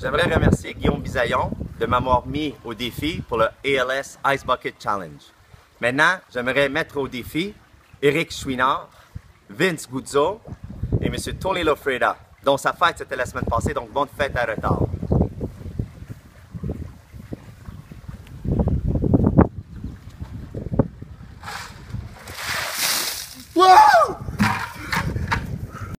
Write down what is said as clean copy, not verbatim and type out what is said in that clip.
J'aimerais remercier Guillaume Bisaillon de m'avoir mis au défi pour le ALS Ice Bucket Challenge. Maintenant, j'aimerais mettre au défi Eric Chouinard, Vince Guzzo et M. Tony Lofreda, dont sa fête c'était la semaine passée, donc bonne fête à retard.